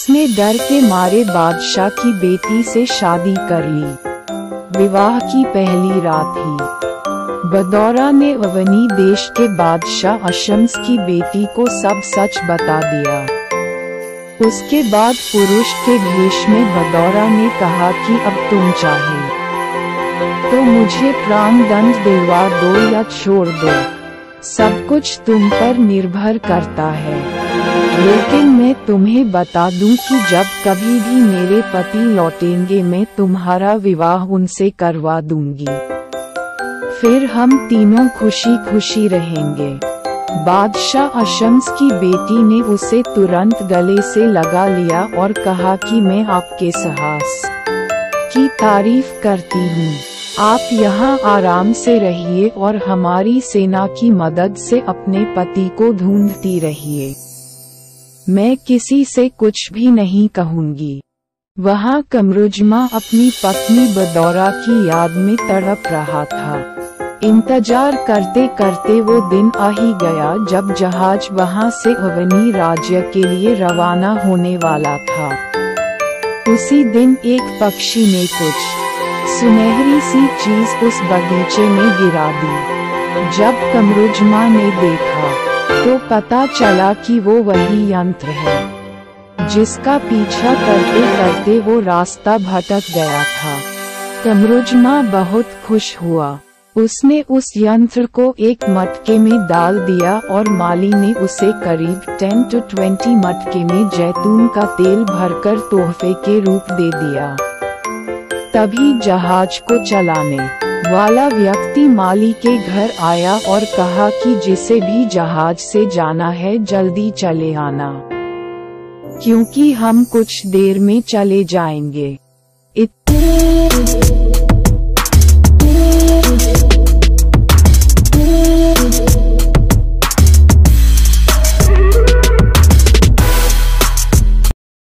उसने डर के मारे बादशाह की बेटी से शादी कर ली। विवाह की पहली रात ही बदौरा ने अवनी देश के बादशाह अशम्स की बेटी को सब सच बता दिया। उसके बाद पुरुष के भेष में बदौरा ने कहा कि अब तुम चाहे तो मुझे प्राण दंड दिलवा दो या छोड़ दो, सब कुछ तुम पर निर्भर करता है। लेकिन मैं तुम्हें बता दूं कि जब कभी भी मेरे पति लौटेंगे मैं तुम्हारा विवाह उनसे करवा दूंगी, फिर हम तीनों खुशी खुशी रहेंगे। बादशाह अशम्स की बेटी ने उसे तुरंत गले से लगा लिया और कहा कि मैं आपके साहस की तारीफ करती हूँ। आप यहाँ आराम से रहिए और हमारी सेना की मदद से अपने पति को ढूंढती रहिए। मैं किसी से कुछ भी नहीं कहूँगी। वहाँ कमरुजमा अपनी पत्नी बदौरा की याद में तड़प रहा था। इंतजार करते करते वो दिन आ ही गया जब जहाज वहाँ से अवनी राज्य के लिए रवाना होने वाला था। उसी दिन एक पक्षी ने कुछ सुनहरी सी चीज उस बगीचे में गिरा दी। जब कमरुजमा ने देखा तो पता चला कि वो वही यंत्र है जिसका पीछा करते करते वो रास्ता भटक गया था। कमरुजमा बहुत खुश हुआ। उसने उस यंत्र को एक मटके में डाल दिया और माली ने उसे करीब 10 से 20 मटके में जैतून का तेल भरकर तोहफे के रूप दे दिया। तभी जहाज को चलाने वाला व्यक्ति माली के घर आया और कहा कि जिसे भी जहाज से जाना है जल्दी चले आना, क्योंकि हम कुछ देर में चले जाएंगे।